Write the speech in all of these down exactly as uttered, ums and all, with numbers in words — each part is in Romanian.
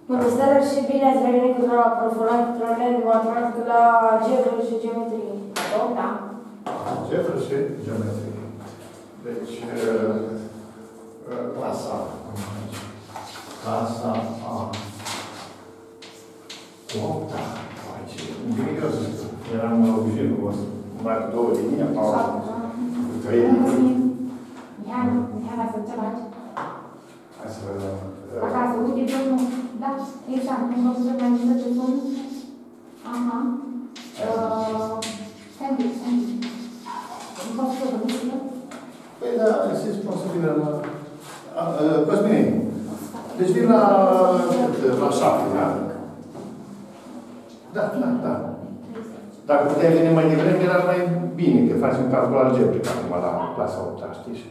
Bună seara și bine ați venit cu la profilare cu problemele de matematică la algebră și geometrie. Da? Algebră și geometrie. Deci, clasa clasa A. opta. Nimic eu să spun. Eram obișnuit cu numai cu două linii, pauză. Cu trei linii. Mihai, Mihai, să ce faci? Hai să vedem. Acasă, uite, domnul. Da, exact. Nu vă să mai zică ce sunt. Aha. Sandy, Sandy. Nu vă să vă zică? Păi da, să spun să vină la... Cosmine, deci vin la... la șapte, da? Da, da, da. Dacă puteai veni mai devreme, era mai bine, că faci un calcul algebric acum la clasa opta, știi?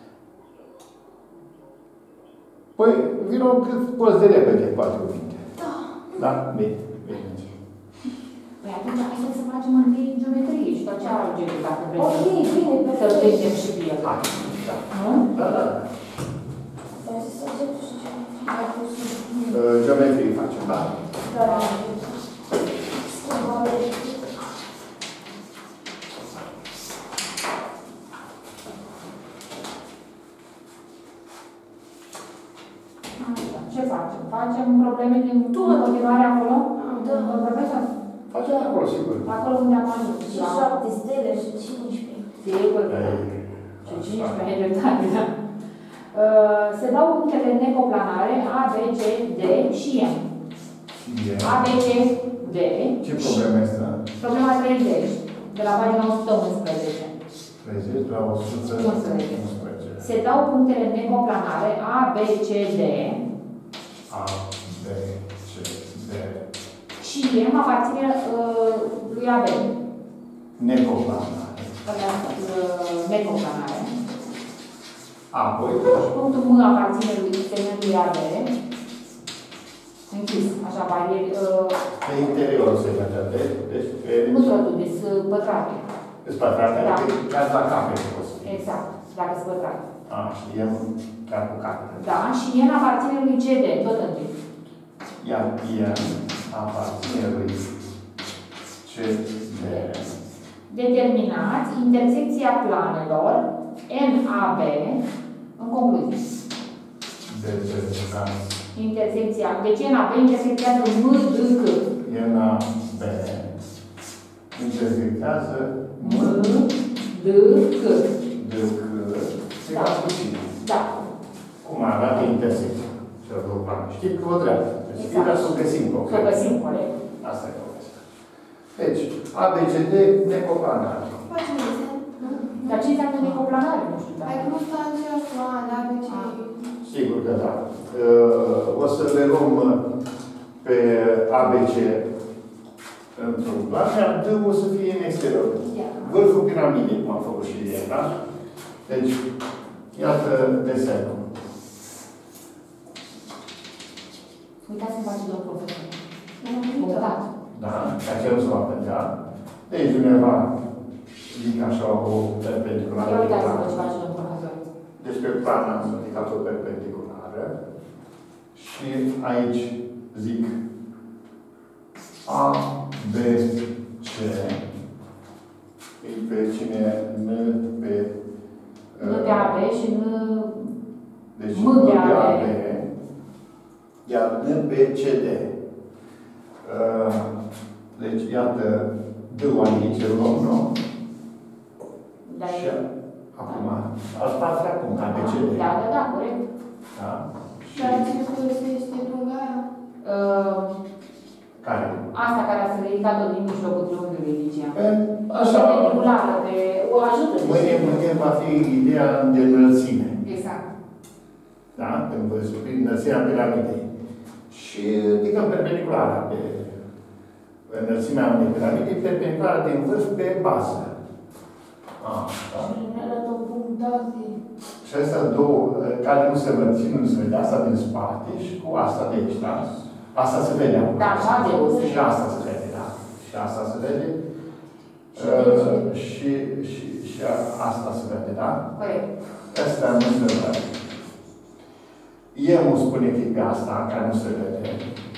Păi, vină cât poți de repede, poate cuvinte. Da. Da? Bine, bine. Păi atunci, hai să facem întâi geometrie și după aceea algebric, dacă vrei. Ok, bine, Să-l perfect. vedem și pe el. Hai, da. Nu? Da, da. Hai să algebră și geometrie. Geometrie facem, da? Da. Schimbare. Ce facem? Facem probleme din continuare acolo? Da. Domnul profesor? Facem acolo, sigur. Acolo unde am ajuns. Și șapte stele și cincisprezece. Sigur. Și cincisprezece, e dreptate, da. Se dau punctele necoplanare A, B, C, D și M. A, B, C, D. Ce problemă este? Problema treizeci, de la pagina o sută unsprezece. treizeci la o sută unsprezece. Se dau punctele necoplanare A, B, C, D. A, B, C, D. Și M aparține uh, lui A B. Necoplanare. Necoplanare. Apoi. Și punctul M aparține lui segmentului A B. Închis, așa, barieri. Uh, Pe interiorul segmentului. Deci, pe... nu totul, deci pătrate. Îți pătrate? Da. Ca la capete poți să fie. Exact, dacă sunt pătrate. A, și M ca cu capete. Da, și N aparține lui C D, tot închis. Iar M aparține lui C D. Determinați intersecția planelor N A B în concluzie. Determinați. Intersecția. Deci N A B intersectează M D C. N A B intersectează M D C. D C. Egal cu cine? Da. Cum arată intersecția? Cele două plane. Știi că o dreaptă. Deci Exact. trebuie să o găsim. Să o găsim, corect. Asta e povestea. Deci, A, B, C, D, necoplanare. Facem exemplu. Dar ce înseamnă necoplanare? Nu știu. Ai cum stă aceeași plan, da, pe ce... Sigur că da. O să le luăm pe A, B, C într-un plan, iar D o să fie în exterior. Vârful piramidei, cum am făcut și ieri, da? Deci, iată desenul. Uitați să faci domnul profesor. Da. Da? Ca ce nu se va plăcea. Deci, undeva, zic așa, o perpendiculară. Ia uitați să faci domnul profesor. Deci, pe plan am ridicat o perpendiculară. Și aici zic A, B, C. E pe cine? N, pe... N pe A B și N... Deci, M N pe pe A A B. B. Iar N pe C D. Deci, iată, D-ul aici, îl luăm, nu? Da, Și e... acum, al patrulea punct, A B C D. Da, da, da, corect. Da? Și Dar ce folosește lunga aia? Uh, care? Asta care ați ridicat-o din mijlocul triunghiului Ligia. Pe, așa, Perpendiculară, pe... O ajută. mâine, mâine va fi ideea de înălțime. Exact. Da? Când vă spui înălțimea piramidei. Și ridicăm perpendiculara pe înălțimea unei piramide, perpendiculara din vârf pe bază. Ah, da? Și ne arată o punctație. Și astea două, care nu se văd, nu se vede, asta din spate și cu asta de aici, da? Asta se vede acum. Da, așa de o să- Și asta se vede, da. Și asta se vede. Și Uh, și, și, și asta se vede, da? corect. Astea nu se vede. Eu spune că e pe asta, care nu se vede.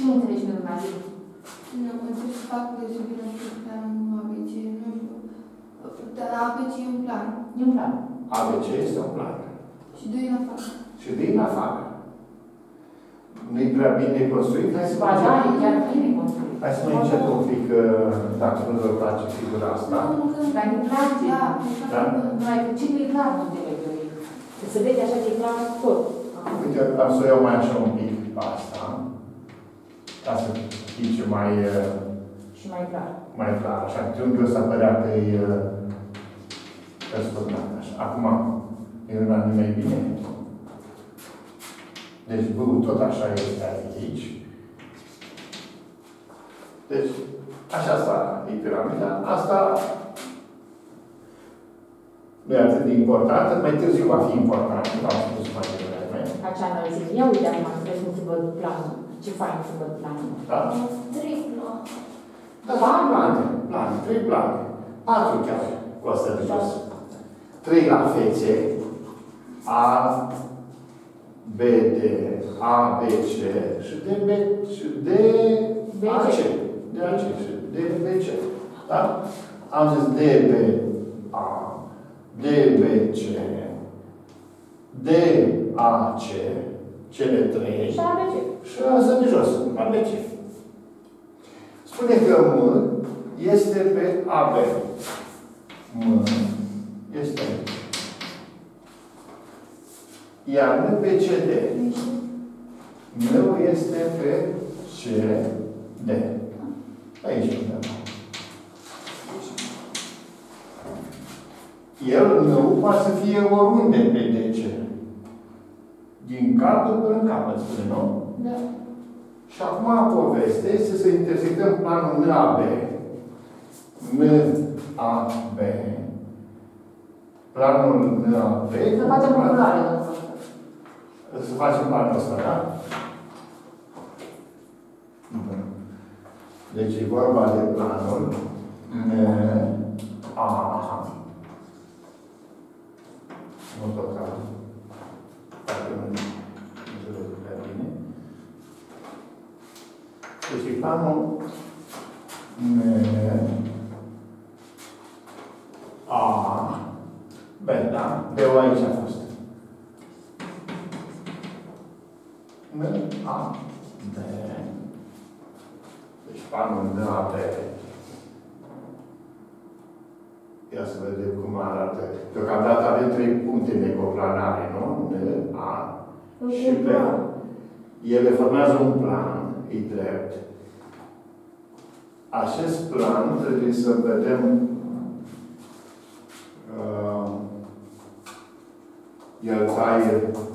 nu înțelegi în urmă zi? Nu, înțeleg să fac de subire în planul A B C, nu știu. Dar A B C e un plan. E un plan. A B C este un plan. Și doi în afară. Și din afară. Nu-i prea bine construit? Hai să Ba da, e mai chiar bine construit. Hai să mai încet un pic, dacă nu vă place figura asta. Nu, că... Dar nu place. Da, Da? Mai ce nu e clar, nu înțeleg eu. Că se vede așa de clar tot. Uite, am să o iau mai așa un pic asta. Ca să fie mai, Și mai clar. mai clar. Așa, triunghiul ăsta părea că e răsturnat așa. Acum, e un an mai bine. Deci, B-ul tot așa este aici. Deci, așa asta e piramida. Asta nu e atât de importantă, mai târziu va fi important, v-am spus mai devreme. Acea înălțime. Ia uite acum, să vezi cum se văd planul. Ce fain se văd planul. Da? Triplu. Da, da, plane, plane, trei plane. Patru chiar, cu astea de jos. Trei la fețe. A, B, D, A, B, C și D, B, și D, A, C. D, A, C și D, B, C. Da? Am zis D, B, A, D, B, C, D, A, C, cele trei. Și A B C. Și asta de jos, A B C. Spune că M este pe A B. M este aici. Iar M pe C D. M este pe C D. Aici undeva. El, nu, poate să fie oriunde pe D C. Din capăt până în capăt, spune, nu? Da. Și acum povestea este să intersectăm planul N A B. N A B. Planul N A B. Să facem o culoare, domnul. Să facem planul ăsta, da? Bun. Deci e vorba de planul N A. Nu tot ca. Dacă nu înțeleg prea bine. Deci planul N A B, da? B-ul aici a fost. N A B. Deci planul N A B. Ia să vedem cum arată. Deocamdată avem trei puncte necoplanare, nu? N, A și B. Ele formează un plan, e drept. Acest plan trebuie să vedem uh, el taie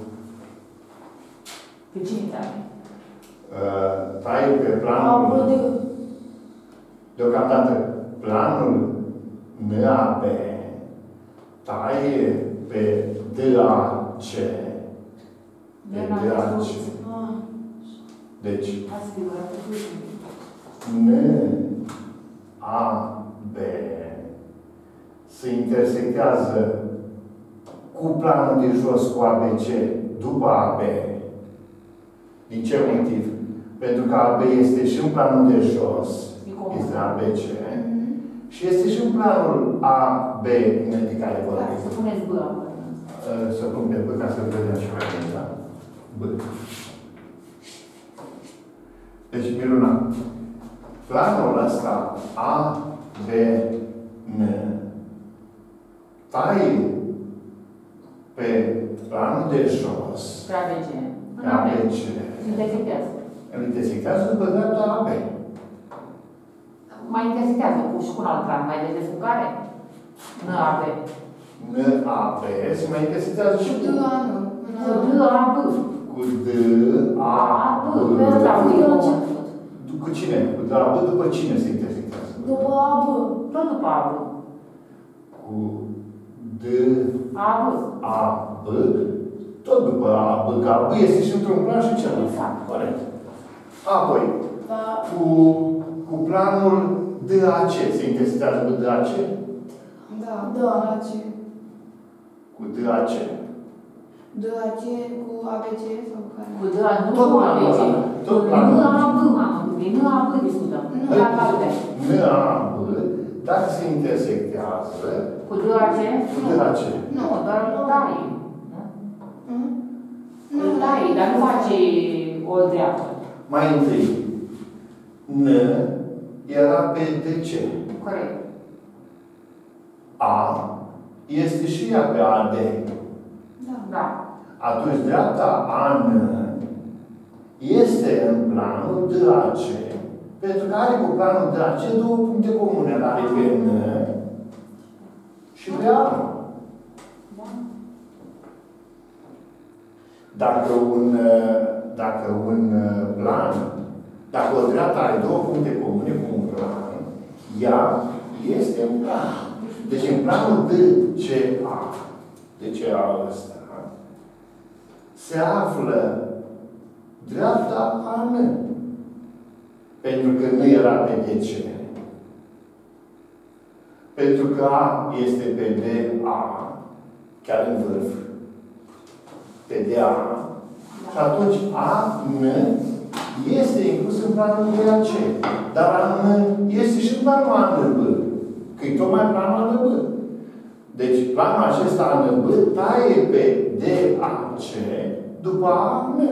Pe cine taie? uh, taie pe planul deocamdată planul N A B taie pe D A C pe D A C. Deci N A B se intersectează cu planul de jos cu A B C după A B. Din ce motiv? Pentru că A B este și în planul de jos, este A B C, și este și în planul A B de care vorbim. Să puneți B acolo. Să pun pe B ca să vedem și pe aici, da? B. Deci, minunat. Planul ăsta A, B, N taie pe planul de jos Pe A B C. pe A B C. Intersectează. Îl intersectează după dreapta A B. Mai intersectează cu și cu un alt plan. Mai vedeți cu care? N A B. N A B se mai intersectează și cu D A nu. Cu D A B. cu D A B. Pe ăsta, uite la început. Cu cine? Cu D A B după cine se intersectează? După A B. Tot după A B. Cu D A B. A B, tot după A B, că A B este și într-un plan și celălalt. Exact. Corect. Apoi, Da. cu, cu planul D A C, se intersectează cu D A C? Da, Da. D A C. Cu D A C. D A C cu A B C sau care? Cu D A, nu Tot cu A B planul C. ăla. Tot Cu planul N ăla. A B, B. N A B, dacă se intersectează Cu D A C? cu D A C. Nu, doar îl dai. Îl dai, dar nu faci o dreaptă. Mai întâi, N era pe D C. Corect. A este și ea pe A D. Da. Atunci dreapta A N este în planul D A C, pentru că are cu planul D A C două puncte comune. Are pe N și pe A. Dacă un, dacă un plan, dacă o dreaptă are două puncte comune cu un plan, ea este în plan. Deci în planul D C A, D C A ăsta, se află dreapta A N. Pentru că nu era pe D C. Pentru că A este pe D A, chiar în vârf. Pe D A. Și atunci A N este inclus în planul D A C. Dar A N este și în planul A N B. Că e tocmai planul A N B. Deci planul acesta A N B taie pe D A C după A N.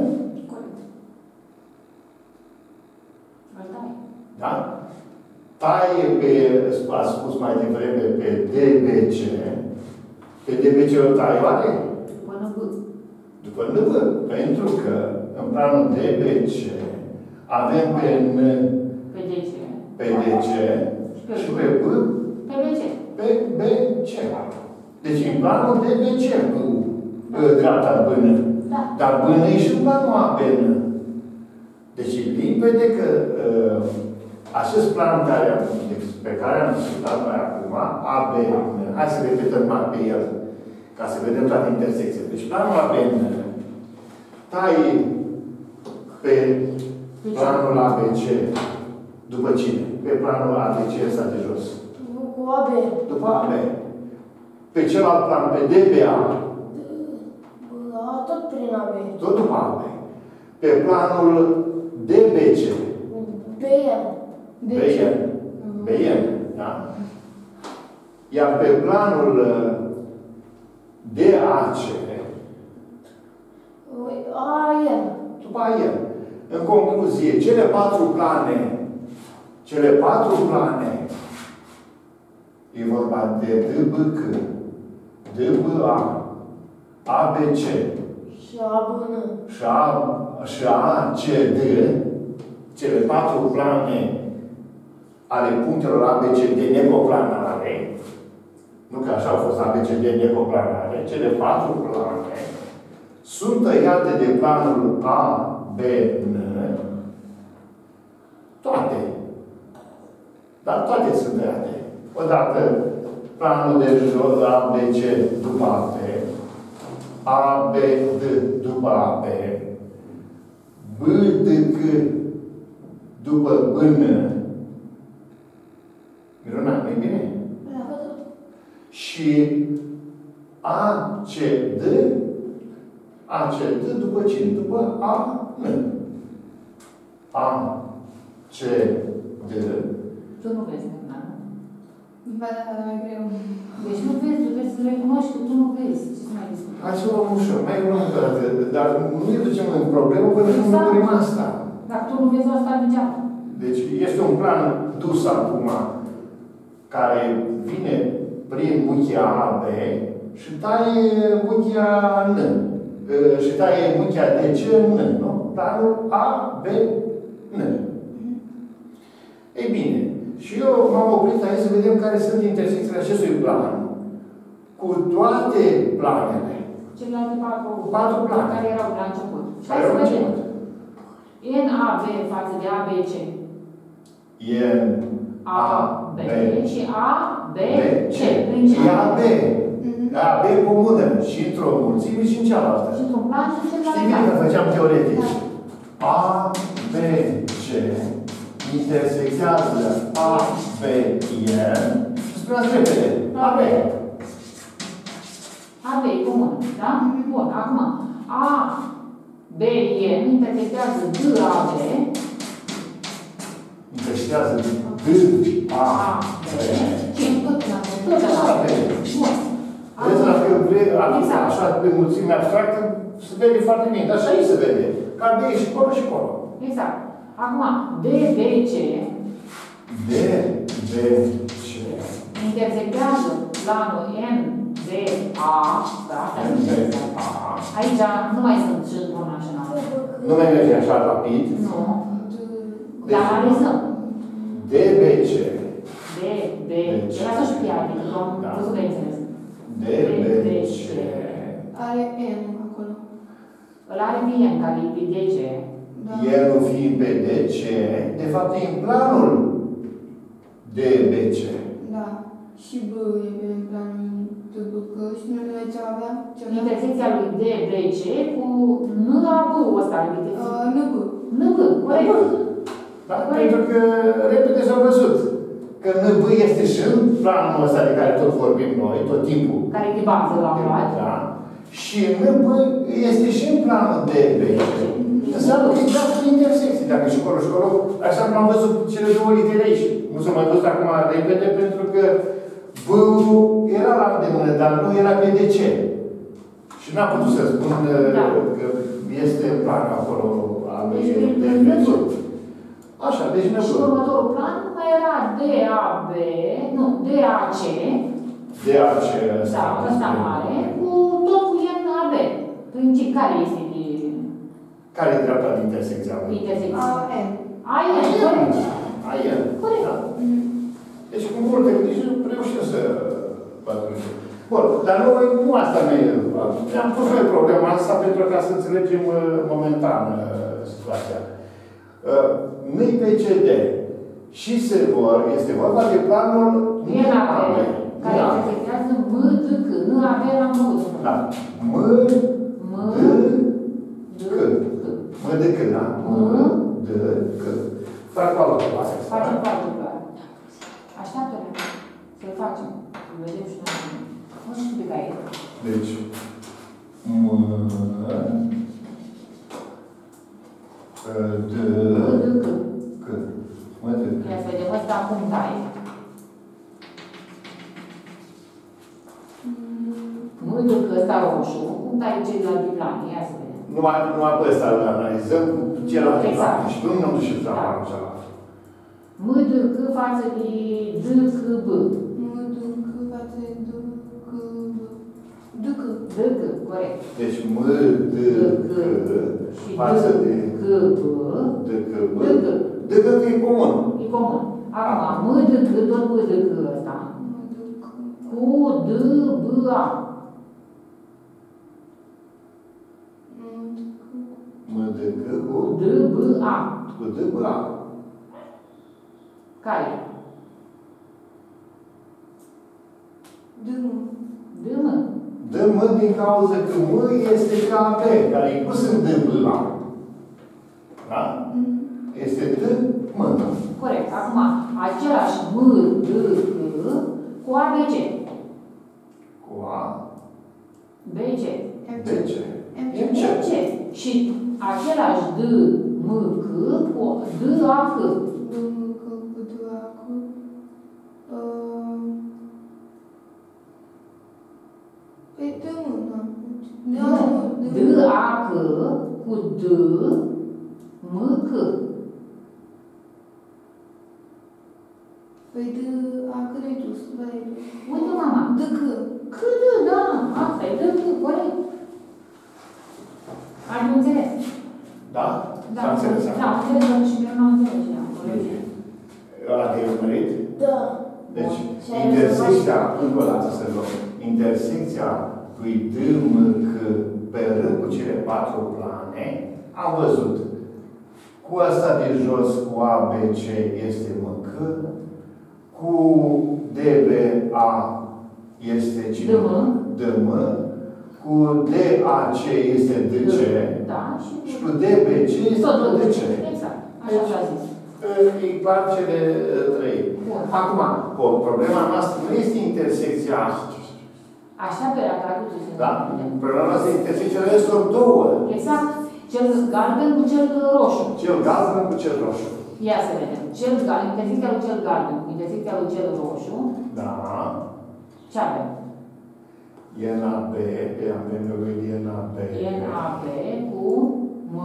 Da? Taie pe, a spus mai devreme, pe D B C. Pe D B C o taie, oare? După N B. După N B. Pentru că în planul D B C avem pe N, Pe D C. pe D C și pe B, Pe B C. pe B C. Deci în planul D B C, dreapta B N. Da. Dar B N e și în planul A B N. Deci e limpede că uh, acest plan care am, pe care am discutat noi acum, A B N, hai să repetăm mai pe el, ca să vedem toate intersecțiile. Deci planul A B N taie pe planul A B C după cine? Pe planul A B C ăsta de jos. Cu A B. După A B. Pe celălalt plan, pe D B A. Tot prin A B. Tot după A B. Pe planul D B C. B N. B N. B N. Da? Iar pe planul D A C. A N. După A N. În concluzie, cele patru plane, cele patru plane, e vorba de D B C, D B A, A B C Și A B N. și A, și A C D, cele patru plane ale punctelor A B C de necoplanare, nu că așa au fost A B C de necoplanare, cele patru plane sunt tăiate de planul A B N, toate. Dar toate sunt tăiate. Odată planul de jos A B C după A B, A B D după A B, B D C după B N. Miruna, nu-i bine? Și A C D, A C D după cine? După A N. A C D. Tu nu vezi, nu? Ba da, dar mai greu. Deci nu vezi, tu trebuie să recunoști că tu nu vezi. Ce să mai discuți? Hai să o luăm ușor, mai luăm o dată, dar nu ne ducem în problemă până nu Exact. murim asta. Dacă tu nu vezi, o asta degeaba. Deci este un plan dus acum care vine prin muchia A B și taie muchia N. Și taie muchia D C N, nu? Planul A B N. Ei bine, și eu m-am oprit aici să vedem care sunt intersecțiile acestui plan cu toate planele. Celelalte patru, Patru plane. care erau la început. Și Care hai să erau vedem. început. N A B față de A B C. N A B și A B C. În E ce? A B. A B comună. Și într-o mulțime și în cealaltă. Și într-un plan și în Știi celălalt bine plan. că făceam teoretic. A B C intersectează A B N și spuneați repede. A B. A B e comun, da? Bun, acum A B N intersectează D A B. Intersectează A, B. Ce? Tot la tot la Bun. Vezi, dacă vrei, Exact. așa, pe mulțime abstractă, se vede foarte bine. Dar și aici se vede. Ca B și acolo și acolo. Exact. Acum, D, B, C D, B, C. intersectează planul N, D, A, da? N, D, A. Aici nu mai sunt și internaționale. Nu mai merge așa rapid. Nu. Dar analizăm. D, B, C. D, B, C. Lasă și pe adică, că am Da. văzut că ai înțeles. D, B, C. Are N acolo. Îl are pe N, care e pe D, C. Da. El nu fiind pe D, C, de fapt e în planul D, B, C. Da. Și B e pe planul de B, că și nu noi ce avea? Ce avea? Intersecția lui D, B, C cu N, A, B-ul ăsta. Uh, nu B. N, B, corect. Da? Pentru că repede s-a văzut că N B este și în planul ăsta de care tot vorbim noi, tot timpul. Care e de bază la luat. Da? Și N B este și în planul D, B, C. Înseamnă că exact cu intersecții, dacă și acolo și acolo, așa cum am văzut cele două litere aici. Nu s-a mai văzut acum repede, pentru că B-ul era la îndemână, dar nu era pe D, C. Și n-am putut să spun Da. că este în planul acolo al lui Deci, D, B, C. Așa, deci ne Și următorul plan mai era D, A, B, nu, D, A, C, D, A, C, ăsta. da, ăsta mare, cu tot cu N, A, B. Princip, care este de Care e dreapta de intersecția lui? intersecție? A, N. A, N, corect. A, N. Corect. Da. Deci cu multe gândiri reușim să facem. Bun, dar noi nu asta ne... Am pus noi problema asta pentru ca să înțelegem uh, momentan uh, situația. Uh, N-i pe C D. Și se vor, este vorba de planul N, A, B, care intersectează M, D, C. N, A, B la M, D. Da. M, M, D, D, C. C. M, D, C, da? M, D, C. Fac cu altă clasă. Facem foarte clar. Așteaptă-le. Să-l facem. Să vedem și noi. Nu știu pe care e. Deci, M, D, M, D, C. C. M, D, C. Ia să vedem ăsta cum taie. M, D, C, ăsta roșu. Cum taie ceilalți din plan? Ia să vedem. Numai, numai pe ăsta îl analizăm cu celălalt Exact. plan. Și nu ne-am dus și la planul celălalt. M, D, C față de D, C, B. M, D, C, față de D, C, B. D, C. D, C, corect. Deci M, D, C, Și față D, de C, B. D, C, B. D, C. D, C că e comun. E comun. Acum, M, D, C, tot M, D, C ăsta. M, D, C. Cu D, B, A. M, D, C cu D, B, A. cu D, B, A. Care? D, M. D, M. D, M din cauza că M este ca B, care e pus în D, B, A. Da? Este D, M. Corect. Acum, același M, D, C cu A, B, C. Cu A, B, C. B, C. M, C. M, C. C. Și același D, M, C cu D, A, C. D, M, C, cu D, A, C. Uh, Păi D, M, da. Nu. D, A, C cu D, M, C. Păi D, A, C redus. Da, redus. Uite, mama. D, C. C, D, da. Asta e D, C, corect. Ai înțeles? Da? Da, S-a înțeles da, acum. înțeles, și eu nu am înțeles. Da, corect. Ăla te-ai urmărit? Da. Deci, Și ai intersecția, încă o dată să luăm, intersecția lui D, M, C, pe rând cu cele patru plane, am văzut. Cu asta de jos, cu A, B, C, este M, C, cu D, B, A, este cine? D, M. D, M, cu D, A, C, este D, C, Da, și și cu D, B, C, este tot tot D, C. Exact. Așa s-a zis. E clar cele trei. Bun. Acum, o, problema noastră nu este intersecția, Așteaptă la traducție. da? Problema noastră este intersecția restor două. Exact. Cel galben cu cel roșu. Cel galben cu cel roșu. Ia să vedem. Cel galben, intersecția lui cel galben, intersecția lui cel roșu. Da. Ce avem? E N A B, pe avem nevoie de N A B. E N A B cu M.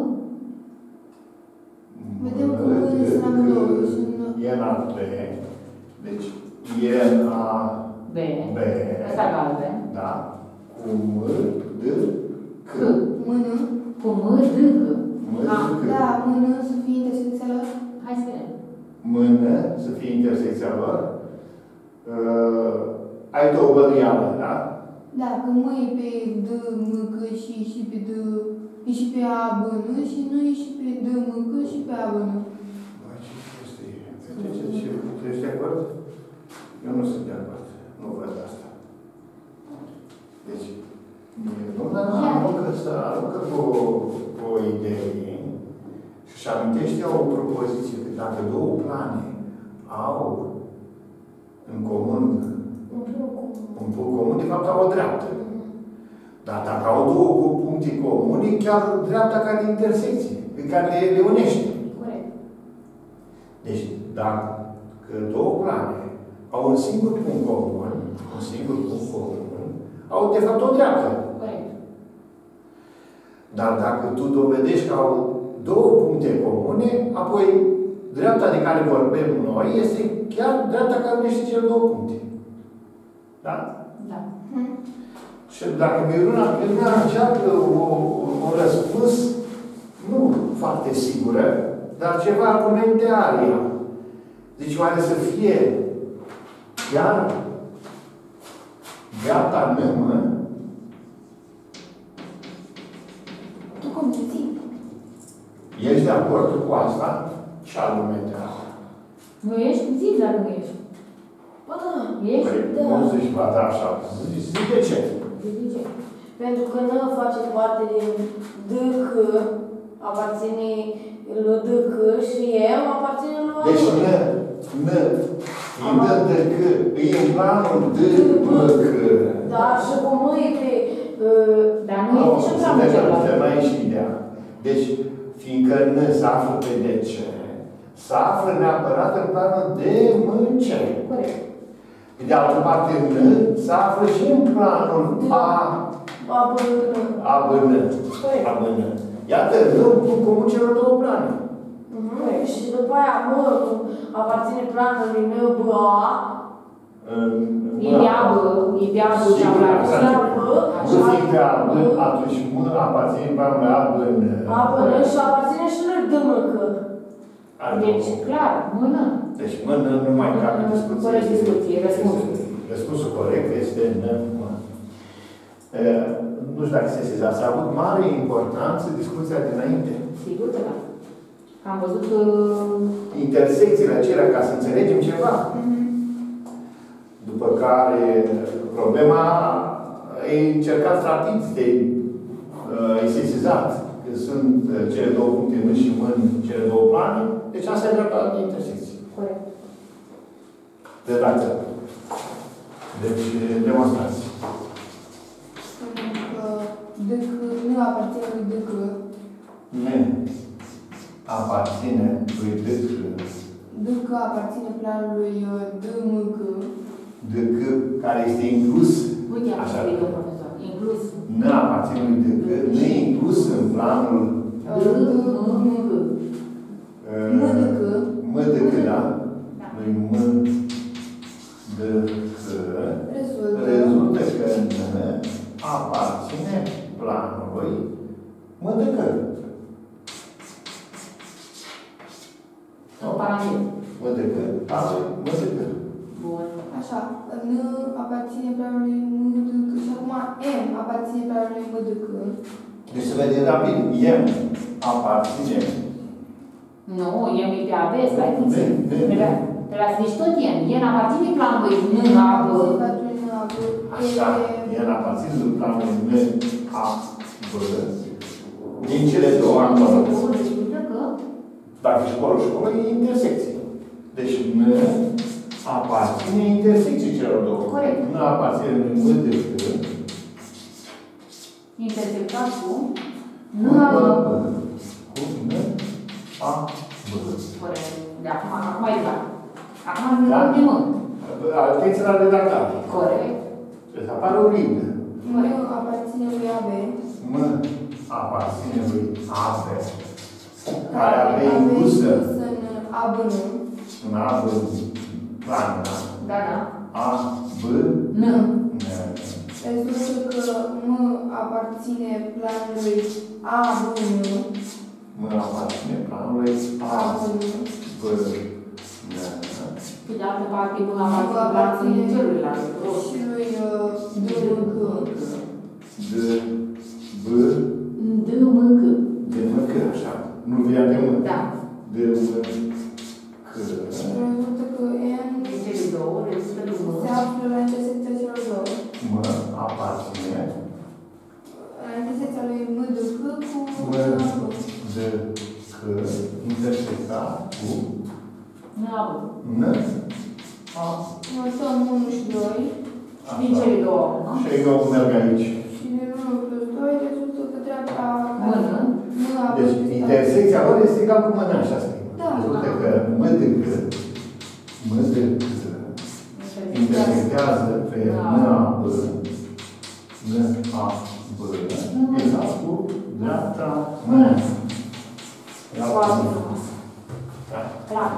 Vedem cum sunt amândouă. E N A B. Deci, E N A B. B. Ăsta galben. Da. Cu M, D, C. C. Mână. Cu M, D, C. M, D, Ah, C. Da, mână să fie intersecția lor. Hai să vedem. Mână, să fie intersecția lor. Uh, ai două bănuială, da? Da, că mă e pe D, M, C și e și pe D, e și pe A, B, N și nu e și pe D, M, C și pe A, B, N. Băi, ce chestie e? Ce, ce, ce, tu ești de acord? Eu nu sunt de acord. Nu văd asta. Deci, nu, dar aruncă să aruncă cu, cu o idee și amintește o propoziție că dacă două plane au în comun un punct comun, de fapt au o dreaptă. Dar dacă au două puncte comune, chiar dreapta care le intersecție, care le, le unește. Corect. Deci, dacă două plane au un singur punct comun, un singur punct comun, au de fapt o dreaptă. Corect. Dar dacă tu dovedești că au două puncte comune, apoi dreapta de care vorbim noi este chiar dreapta care unește cele două puncte. Da? Da. Și dacă Miruna, Miruna încearcă un răspuns nu foarte sigură, dar ceva argumente are ea. Deci oare să fie chiar gata nămă? Tu cum ții? Ești de acord cu asta? Ce argumente are? Nu ești? Zi dacă nu ești. Bă, da. Ești? Păi, nu zici, ba da, așa. Zici, zici de ce? De ce? Pentru că nu face parte din D C, aparține lui D C și M aparține lui A. Deci, nă, nă, fiind de că e în planul D, M, C. Da, și cu M e pe... uh, Dar nu este și în planul celălalt. Să mai și ideea. Deci, fiindcă N se află pe D C, se află neapărat în planul D, M, C. Corect. Pe de altă parte, N se află și în planul A, A, B, N. A, B, N. A, B, N. Iată, N cu comun celor două plane. Mhm. Și după aia M aparține planului N, B, A. E pe A, B, e pe A, B și A, B. Nu zic pe A, B, atunci M aparține planului A, B, N. A, B, N și aparține și lui D, M, C. Deci, clar, mână. Deci, mână nu mai cabe discuție. Fără discuție, răspunsul. Răspunsul corect este N, M. Nu știu dacă se sezează. A avut mare importanță discuția dinainte. Sigur că da. Am văzut uh... intersecțiile acelea ca să înțelegem ceva. După care problema e încercat rapid de uh, e sesizat. Că sunt uh, cele două puncte N și M în cele două plane. Deci asta e dreapta de intersecție. Corect. De dată. Deci, demonstrați. Spune că D C nu aparține lui D C. N aparține lui D C. D C aparține planului D, M, C. D C care este inclus. Uite, așa. așa de profesor. Inclus. N aparține lui D C. Nu e inclus în planul D, M, C. M, D, C. M, D, C, da? Lui M, D, C. Rezultă. Rezultă că N aparține planului M, D, C. În paranteză. M, D, C. Planul M, D, C. Bun. Așa. N aparține planului M, D, C. Și acum M aparține planului M, D, C. Deci să vedem rapid. M aparține. Nu, e mi pe A B, stai puțin. N, N, N. Trebuie să zici tot N. N aparține planului N, A, B. Așa, el aparține în planul N, A, B. Din cele două acolo. Dacă școală, școală, e intersecție. Deci N aparține intersecției celor două. Corect. N aparține în M, D, C. Intersectat cu N, Cu A, B. N, A, B. Corect. De acum, acum e clar. Acum nu da? De mă. Atenție la redactare. Corect. Trebuie să apară o rindă. Mă aparține lui A B. Mă aparține lui A B. Care A B inclusă în A B nu. în A B plan, da? Da, da. A B Nu. Rezultă că mă aparține planului A B nu. Mă aparține planului A B N. Pe de altă parte, mă aparține planului celuilalt. Și lui D M C. D B D M C. D M C, așa. Nu vrea de mână. Da. D M C. Rezultă că N Cele două, rezultă de mă. se află la intersecția celor două. Mă aparține. La intersecția lui M D C cu Mă D C intersecta cu Nu am. N. A. Notăm unu și doi. Și din cele două, nu? Și eu merg aici. Și din unu plus doi rezultă că dreapta Mână. mână a Deci intersecția lor este egal cu mână, așa scrie. Da. Rezultă că M D C M D C intersectează pe N A B N A B egal cu dreapta mână. Foarte frumos. Da? Clar.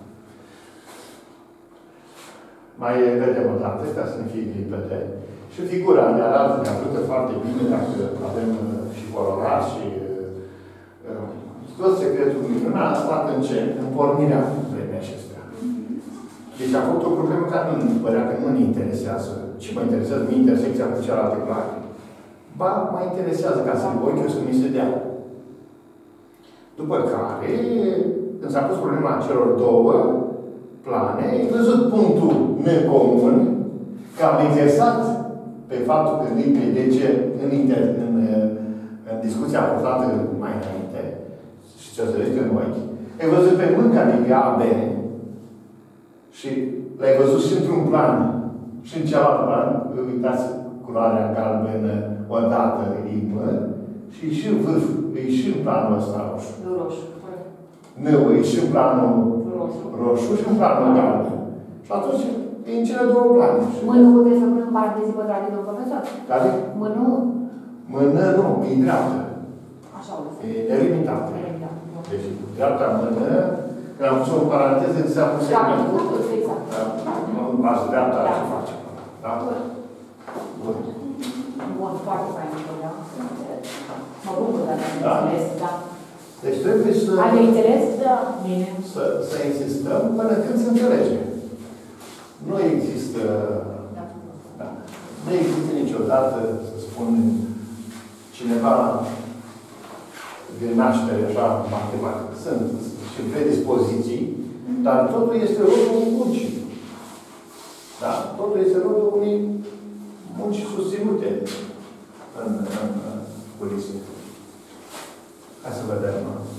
Mai vedem o dată, ca să ne fie limpede. Și figura ne arată, ne ajută foarte bine dacă avem și colorat și uh, tot secretul minunat stat în ce? În pornirea vremii acestea. Deci a făcut o problemă care nu îmi părea că nu ne interesează. Ce mă interesează? Mi intersecția cu cealaltă plane. Ba, mă interesează ca să ochiul să mi se dea. După care, când s-a pus problema celor două plane, ai văzut punctul necomun, că am exersat pe faptul că nu-i pe D C în, inter, în, în discuția purtată mai înainte, și ce o să zic în ochi, ai văzut pe mânca de A B și l-ai văzut și într-un plan și în celălalt plan, uitați culoarea galbenă odată e mă, și și în vârf, e și în planul ăsta roșu. Roșu. Nu, e și în planul Roșu. roșu și în planul galben. Și atunci, e în cele două planuri. Mână puteți să pun în paranteze pătrate, domnul profesor? Care? Mână. Mână nu, e dreaptă. Așa o lăsăm. E delimitată. Deci, dreapta mână, când am pus-o în paranteză, înseamnă Da, segmentul. exact. Da? Azi, dreapta, ce face? Da? Bun. Bun, foarte fain, da? Mă bucur dacă am înțeles, da. Deci trebuie să... Ai înțeles? Da. Bine. Să, să insistăm până când se înțelege. Nu există... Da. Da. Nu există niciodată, să spun, cineva de naștere, așa, matematică. Sunt și predispoziții, dar totul este rodul muncii. Da? Totul este rodul unei munci susținute în, în, în culise. Hai să vedem.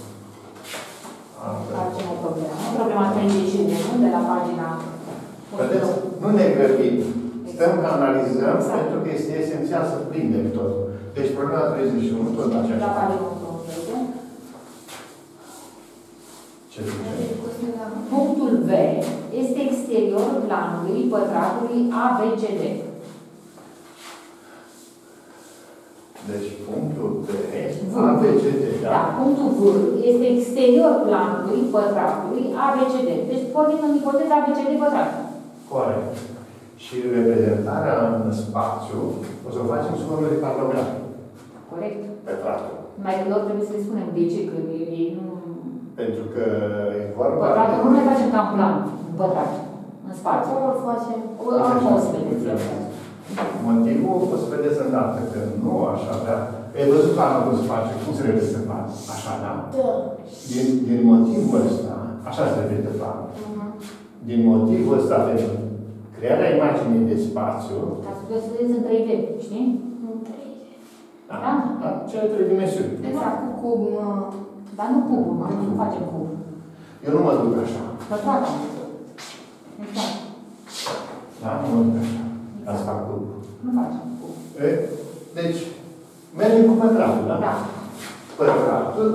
Facem o problemă. Problema treizeci și unu, de la pagina... Vedeți? Nu ne grăbim. Stăm că analizăm, exact. Pentru că este esențial să prindem totul. Deci problema treizeci și unu, tot la aceeași. La pagina unu. Ce zice? Punctul V este exteriorul planului pătratului A B C D. Deci punctul B, A B C D, da? Da, punctul V este exterior planului pătratului A B C D. Deci pornim în ipoteza A B C D pătrat. Corect. Și reprezentarea în spațiu o să o facem sub formă de paralogram. Corect. Pătratul. Mai că doar trebuie să le spunem de ce, că ei nu... Pentru că e vorba Pătratul de... nu ne facem ca în plan, în pătrat, în spațiu. Cum îl facem? Am fost să vedeți. Motivul o să vedeți îndată că nu așa vrea. Ai văzut planul cum se face, cum se reprezintă planul? Așa, da? Da. Din, din motivul ăsta, așa se reprezintă planul. Uh-huh. Din motivul ăsta, pentru crearea imaginii de spațiu, Ca să puteți să vedeți în trei D, știi? În trei. da, Da? da, cele trei dimensiuni. Exact cu cubul, mă. Dar nu cubul, mă, nu facem cub. Eu nu mă duc așa. Pătrat am zis. Exact. Da? Nu mă duc așa. Ca să fac cub. Nu facem cub. E? Deci, mergem cu pătratul, da? Da. Pătratul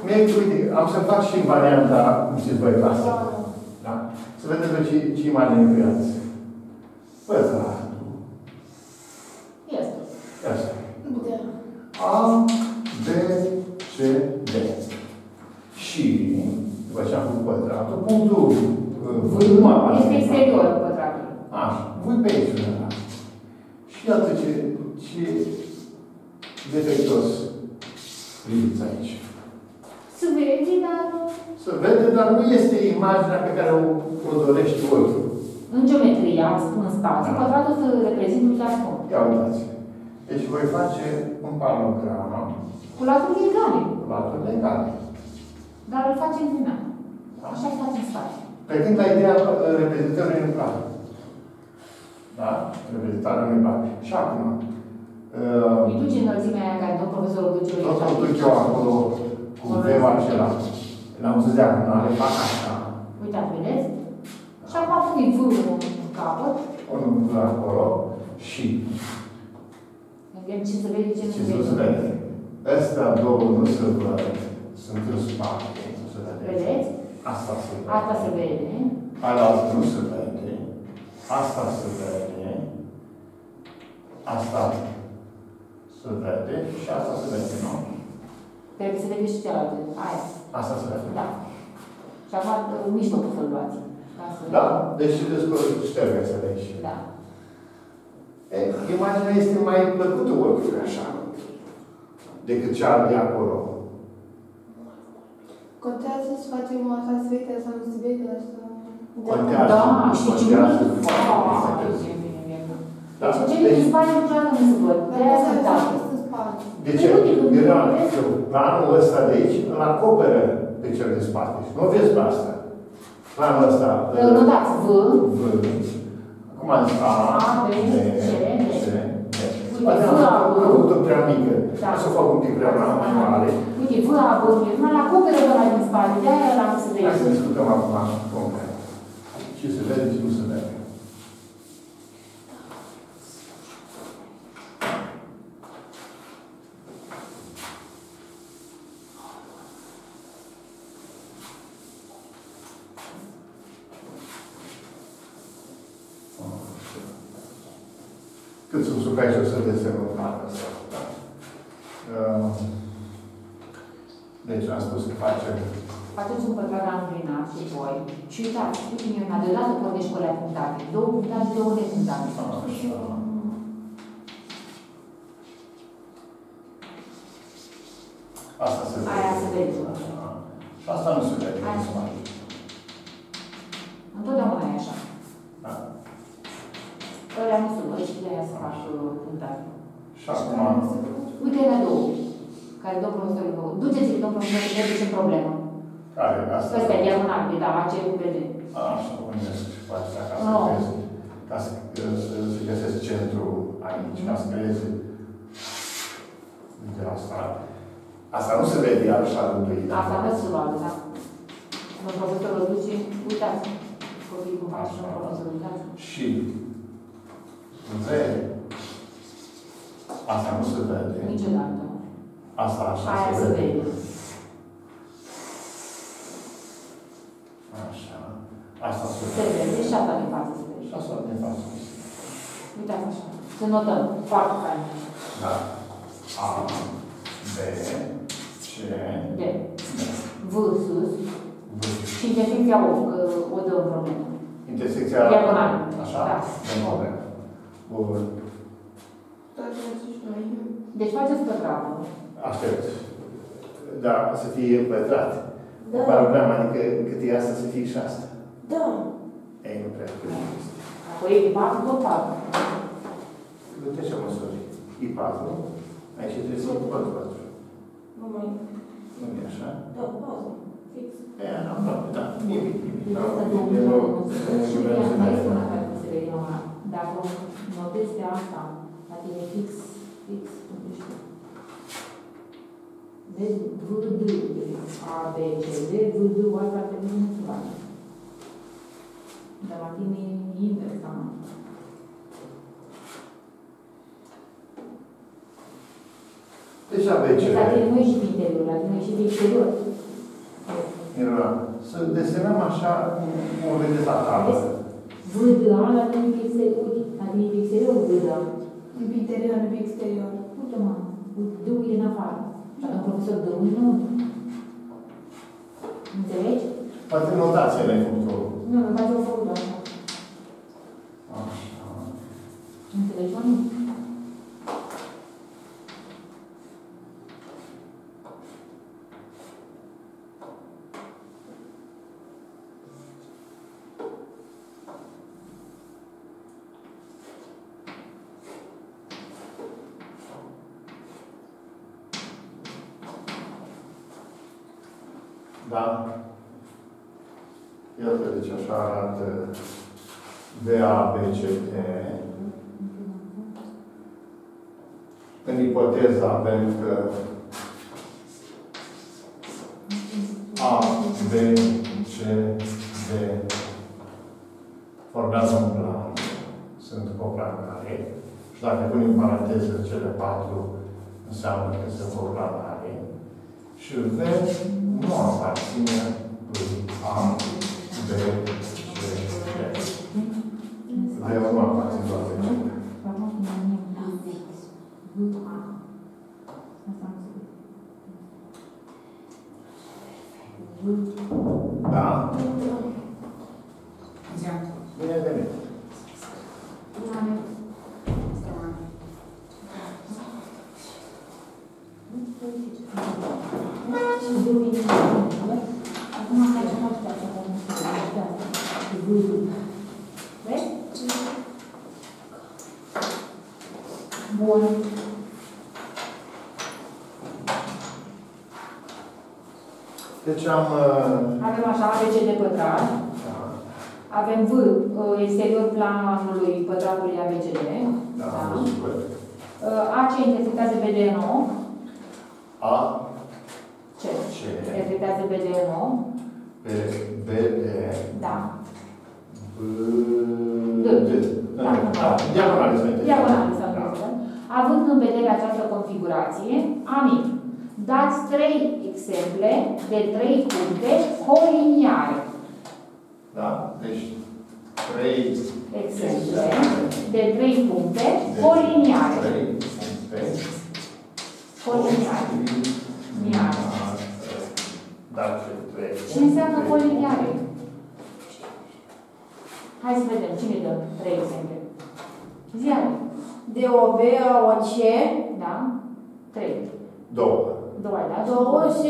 uite, am să fac și în varianta, cum știți voi, clasă. Da? Să vedeți ce, ce imagine creați. Pătratul. Este. Asta. Da. A, B, C, D. Și, după ce am făcut pătratul, punctul V nu apare. Este exterior pătratul. Așa, voi pe aici undeva. Și iată ce, ce defectos priviți aici. Se vede, dar... Se vede, dar nu este imaginea pe care o, o dorești ochiul. În geometria, în spațiu, Da. pătratul se reprezintă un plafon. Ia uitați. Deci voi face un paralogram Cu laturile egale. cu laturile egale. Dar îl facem din an. Așa îl facem în spațiu. Pe când la ideea uh, reprezentării în plan. Da? Reprezentarea unui plan. Și acum, uh, Îi duce înălțimea aia care domnul profesorul duce o tot o duc eu acolo cu V-ul acela. L-am zis de acum, le fac așa. Uitați, vedeți? Și acum pune V-ul în capăt. Un V acolo și Vedem ce se vede, ce nu ce se nu se vede. vede. Astea două nu se văd. Sunt în spate. Nu se vede. Vedeți? Asta se vede. Asta se vede. Alaltă nu se vede. Asta se vede. Asta se vede. Și asta se vede, nu? Trebuie să vede și cealaltă. Aia. Asta se vede. Da. Și acum mijlocul să-l luați. Ca să Da? vedem. Deci ștergeți să de aici. Da. E, imaginea este mai plăcută oricum așa decât cea de acolo. Contează să facem asta, să vede, asta nu se vede, asta... Contează. Da, și ce Contează. mult. Ah, bine, bine, bine. Da. Deci cei din spate niciodată nu se văd. Dar De aia asta sunt e tare. foarte în spate. De ce? Era că planul ăsta de aici îl acoperă pe cel de spate. Și nu vezi pe asta. Planul ăsta. Notați V. V. Acum am zis A, A, B, B, C, D. C, D. Uite, Poate V, A, am B. făcut-o prea mică. Da. O să o fac un pic prea mare. Uite, V, A, B, numai la acoperă ăla din spate. De aia ăla nu se Hai să vede. discutăm acum concret. Ce se vede, ce nu se vede. Cât sunt sub aici o să desenăm partea asta. Da? Deci am spus că facem. Faceți un pătrat anglinat și voi. Și uitați, uite mie una, deodată pornești cu alea punctate. Două punctate, două nepunctate. Așa. Asta se vede. Aia se vede. Și asta nu se vede. Aia se vede. Întotdeauna e așa. Da. Ălea nu se văd și de aia se fac punctate. Și acum. Uite la două. Care domnul profesor două. Duceți-l, domnul profesor, că duce în problemă. Care? Asta? Ăsta e diagonal, da, aceea cu vede. Așa, unesc și faci ca să Oh. creezi. Ca să să găsesc centru aici, ca să creezi. De asta. Asta nu se vede iar așa rânduit. Asta nu se vadă, da. Domnul profesor îl duce, uitați. Copiii cum faci domnul profesor, uitați. Și vede. Asta nu se vede. Niciodată. Asta așa Aia se se vede. vede. Așa. Asta se Se vede. vede și asta din față se vede. Și asta din față. Uitați așa. Să notăm. Foarte fain. Da. A, B, C, D. V sus. V. Și intersecția O, că o dă în problemă. Intersecția. Diagonal. Așa? Da. Nu problemă. Bun. Dar nu zici noi. Deci faceți pătratul. Aștept. Da, să fie pătrat. Da. Paralogram, adică cât e asta să fie și asta. Da. Ei, nu prea cât este. Apoi e patru, tot patru. De ce măsuri? E patru. Aici trebuie să fie patru. Nu mai... Nu e așa? Da, bază. Fix. E, am luat, da. Nimic, nimic. Da, Asta eu- nu eu- și eu- de eu- asta este una care nu se vede numai. Dacă notezi pe asta, la tine fix, fix, nu știu. Vezi, V, D, A, B, C, D, V, D, asta ar trebui nu se vadă. Dar la tine e invers, da? Deci A B C. Deci la tine nu e și pe interior, la tine e și pe exterior. minunat. Să desenăm așa cum, cum vedeți la tablă. V D A la limbi exterior, la limbi exterior V D A. Limbi interior, limbi exterior. Uite, mă, D-ul e în afară. Și atunci profesor D-ul e înăuntru. Înțelegi? Poate notația la făcut-o. Nu, nu, poate o făcut așa. Așa. Înțelegi, mă? Nu. Da? Iată, deci așa arată B A, B, C, D. În ipoteză avem că A, B, C, D formează un plan. Sunt coplanare. Și dacă punem în paranteză cele patru, înseamnă că sunt coplanare. Și V nu aparține lui A, B, C, D. V nu aparține doar lui C. Da? Bine venit. Acum facem asta, asta, vezi? Bun. Deci am... Avem așa A B C de pătrat. Da. Avem V, exterior planului pătratului A B C D. Da, Da. super. A C intersectează B D N O. A, C. C. Intersectează B D N O. P, B, D. Da. B, D. D. Da. Da. Diagonale să intersectează. Diagonale să Da. intersectează. Având în vedere această configurație, am dați trei exemple de trei puncte coliniare. Da? Deci, trei Exemple de trei puncte coliniare. Trei puncte Coliniare. Coliniare. Da, ce trei. Ce înseamnă coliniare? Hai să vedem. Cine dă trei exemple? Ziare. De o B a o C. Da? Trei. Două. Două ai dat? Două și...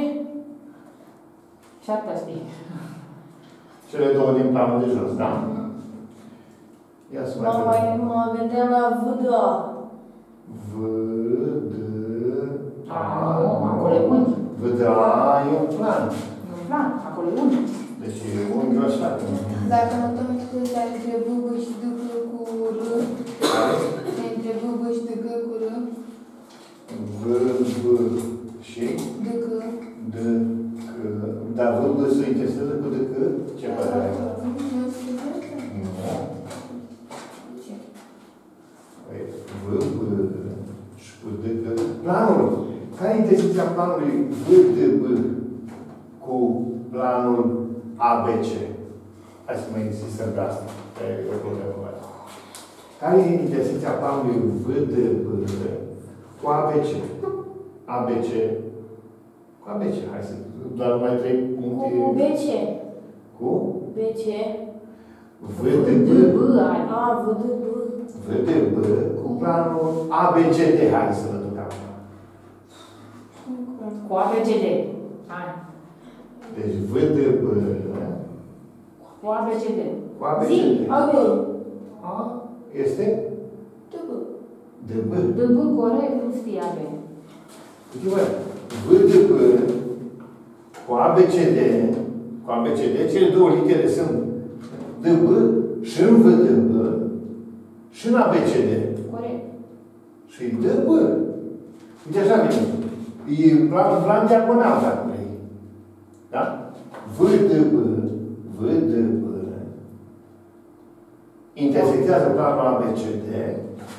Și atâta știi. Cele două din planul de jos, da? Ia să mai Mă mai vedem. mă gândeam la V D A. V, D, A, A. nu, acolo e unghi. V, D, A e un plan. E un plan, acolo e unghi. Deci e unghiul ăsta. Dacă notăm excursia între V, B și D, C cu R, între V, B și D, C cu R, V, B și D, C. D, C. Dar V, B se interesează cu D, C? Ce părere ai? Nu știu asta. Nu. Păi, V, B și cu D, C. Planul. Care e intersecția planului V, D, B cu planul A, B, C? Hai să mai insistăm pe asta. Că e o problemă mai. Care e intersecția planului V, D, B cu A, B, C? A, B, C. Cu A, B, C. Hai să... Doar mai trei puncte. Cu B C. Cu? B C. V, D, B. B ai. A, V D B. V, D, B cu planul A, B, C, D. Hai să vă duc acum. Cu A B C D. Hai. Deci V, D, B. Cu A B C D. Cu A, B, C, Zi. D. A, B. A este? D B. D, B. D B corect, nu știi A B. Uite, bă. V, D, B cu A, B, C, D. Cu A, B, C, D. Cele două litere sunt D, B și în V, D, B și în A, B, C, D. Corect. Și D, B. Uite așa vine. E plan, plan diagonal, dacă vrei. Da? V, D, B. V, D, B. Intersectează planul A, B, C, D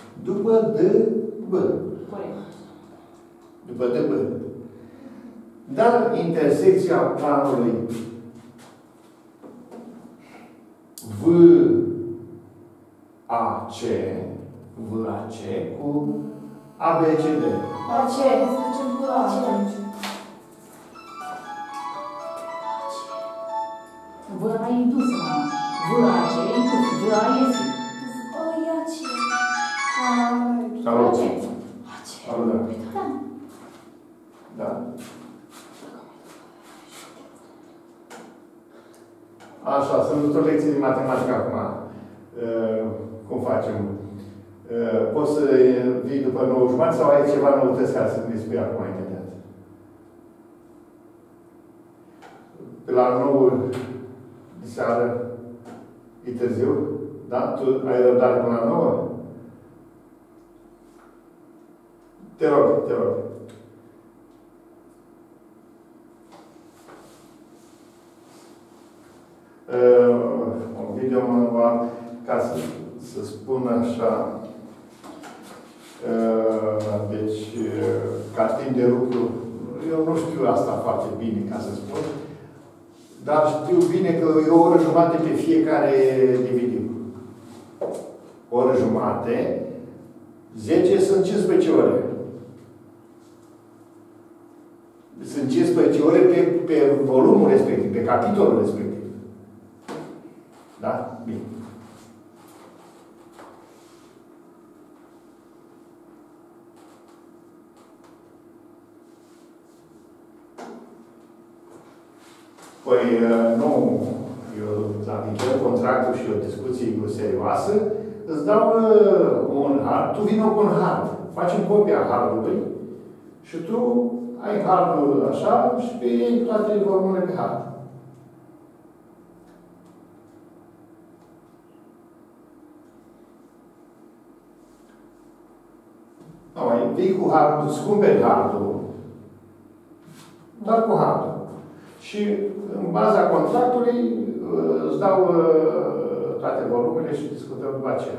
după D, B. Corect. După D, B. Dar intersecția planului V A C, V A C cu A B C D. A C. A C. V A indus, mama. V A C indus. V A este. O, ia ce? Salut. A C. Salut, da. Da. Da. Așa, sunt o lecție de matematică acum. Uh, cum facem? Uh, poți să vii după nouă jumătate sau ai ceva noutăți ca să ne spui acum imediat? Pe la nouă de seară e târziu? Da? Tu ai răbdare până la nouă? Te rog, te rog. Uh, un video manual ca să, să spun așa, uh, deci, uh, ca timp de lucru, eu nu știu asta foarte bine, ca să spun, dar știu bine că e o oră jumate pe fiecare D V D. O oră jumate, zece sunt cincisprezece ore. Sunt cincisprezece ore pe, pe volumul respectiv, pe capitolul respectiv. Da? Bine. Păi, nu, eu la nivel contractul și o discuție serioasă, îți dau un hard, tu vină cu un hard, facem copia hardului și tu ai hardul așa și pe ei toate volumele pe hard. Nu, vii cu hardul, îți cumperi hardul, doar cu hardul. Și în baza contractului îți dau toate volumele și discutăm după aceea.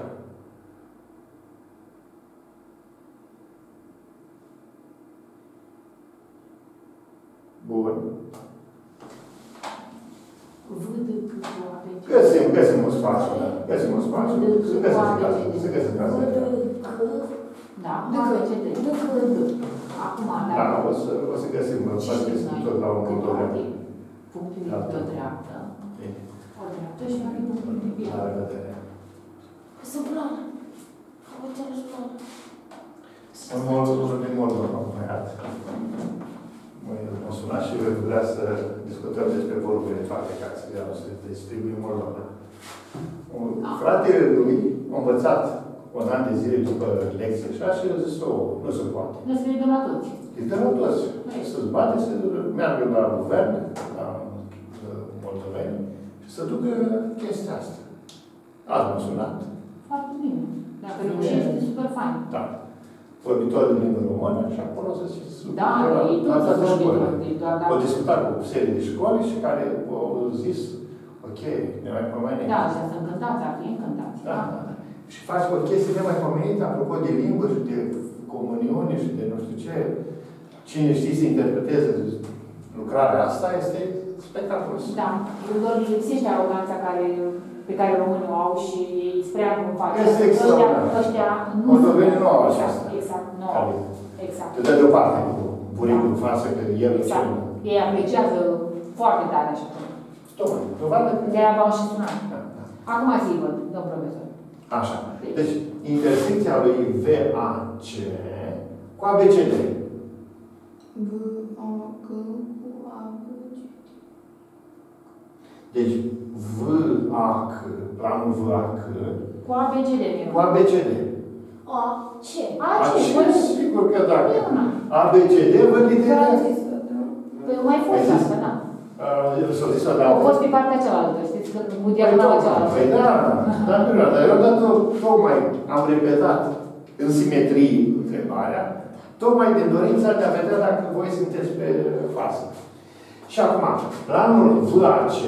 Bun. Găsim, găsim un spațiu, da. Găsim un spațiu. Să găsim casă. Să găsim casă. Da, A B C D. Acum, da, o să, o să găsim, vă găsim tot la un punct de dreaptă. Punctul de dreaptă. O dreaptă și mai punctul de dreaptă. La revedere. Sunt plană. Am înțeles plană. Sunt unul din Moldova, mai alt. M-a sunat și vrea să discutăm despre volumele toate ca să iau să distribuim Moldova. Fratele lui a învățat un an de zile după lecție și așa și a zis, oh, nu se poate. Nu se de la toți. E de la toți. Să-ți bate, să meargă la guvern, la moldoveni și să ducă chestia asta. Azi m-a sunat. Foarte bine. Dacă reușești, e super fain. Da. Vorbitor de limbă română și acolo să se da, ei tot să vorbitor. Au discutat cu o serie de școli și care au zis, ok, ne mai pomenim. Da, și să încântați, ar fi încântați. Da, da. Și faci o chestie nemaipomenită, apropo de limbă și de comuniune și de nu știu ce. Cine știe să interpreteze lucrarea asta este spectaculos. Da. Eu doar lipsește aroganța care, pe care românii o au și ei spre cum fac. Este extraordinar. Ăștia nu moldovenii nu au aceasta. Exact, nu au. Exact. Te dă deoparte cu buricul în față, că el exact. Ei apreciază foarte tare așa. Tocmai. Dovadă că... De-aia v-am și sunat. Da, da. Acum zi văd, domn profesor. Așa. Deci, intersecția lui V A C cu A B C D. V A C cu A B C D. Deci, V A C, planul V A C. Cu A B C D. Cu A B C D. A, ce? A, ce? Sigur că dacă. A B C D, vă literă. Păi mai fost asta, da. El s-a zis odată. Au fost pe partea cealaltă, știți, că cu diagonala cealaltă. Păi da, dar nu dar eu dat tocmai am repetat în simetrie întrebarea, tocmai din dorința de a vedea dacă voi sunteți pe față. Și acum, planul V A C,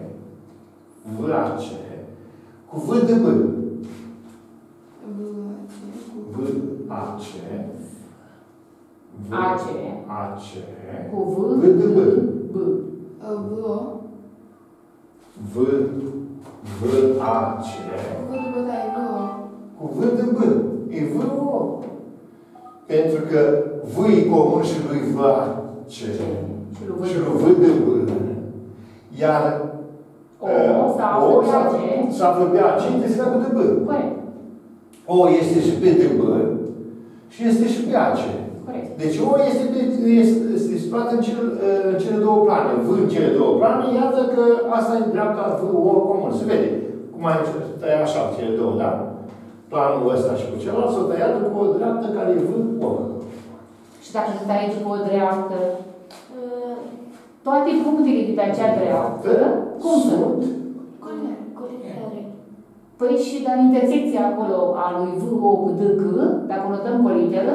V A C, cu V de B. V A C, AC. AC. Cu V. V de B. B. V. V. V, A, C. V de bătaie, V. Cu V de B. E V, O. Pentru că V e comun și lui V, A, C. Și lui V de B. Iar O se află pe A C. Se află pe A C, este cu de B. Corect. O este și pe de B și este și pe A C. Corect. Deci O este, pe, este, este situat în cele, în cele două plane. V în cele două plane, iată că asta e dreapta V, O comun. Se vede. Cum ai tăiat așa cele două, da? Planul ăsta și cu celălalt s-o tăiat cu o dreaptă care e V, O. Și dacă se taie cu o dreaptă, toate punctele de pe acea dreaptă, cum sunt? Colectare. Păi și la intersecția acolo a lui V, O cu D, C, dacă notăm cu o literă,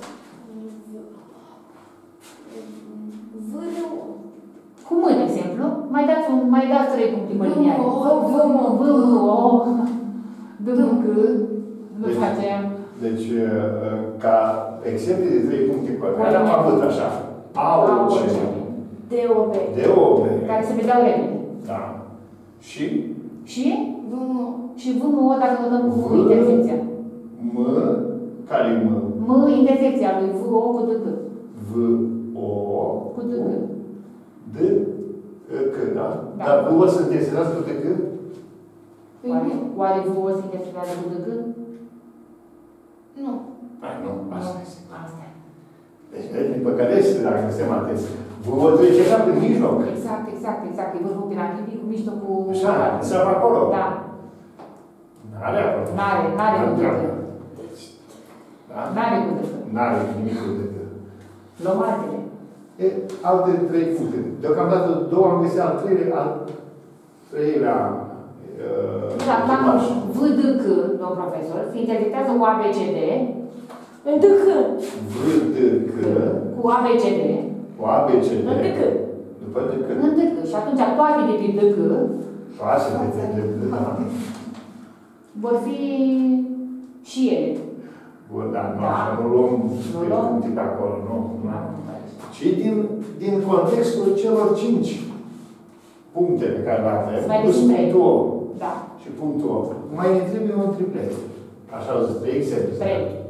V, O. cu M, de exemplu, mai dați, un, mai dați trei puncte măriniare. V, O, V, M, V, O, D, M, C, nu facem. Deci, ca exemple de trei puncte coordonate, am avut așa. A, O, C. D, O, B. D, O, B. Care se vedeau repede. Da. Și? Și? V, M. Și V, M, O, dacă notăm cu V, intersecția. M, care e M? M, intersecția lui V, O cu D, C. V, O, Cu D, C. D, C, da? Da. Dar V o să intersează cu D, C? Oare, oare V, O se intersează cu D, C? Nu. Hai, nu, asta este. Asta e. Deci, din păcate, dacă suntem atenți, V o trece așa prin mijloc. Exact, exact, exact. E vârful piramidei cu mijlocul... Așa, înseamnă acolo. Da. N-are acolo. N-are, n-are cu D, C. Da? N-are cu D, C. N-are nimic cu D, C. Luăm altele. E, alte trei puncte. Deocamdată două am găsit al treilea, al treilea Da, planul V, D, C, domn profesor, se intersectează cu A, B, C, D. În D, C. V, D, C. Cu A, B, C, D. Cu A, B, C, D. În D, C. După D, C. În D, C. Și atunci toate de pe D, C Toate de D, C, da. vor fi și ele. Bun, dar nu, Da. așa nu luăm Nu pe luăm? puncte pe acolo, nu. nu. Da. Și din, din contextul celor cinci puncte pe care le avem, Să mai plus găsim trei. punctul O Da. și punctul O. Mai ne trebuie un triplet. Așa au zis, trei exemple. Trei.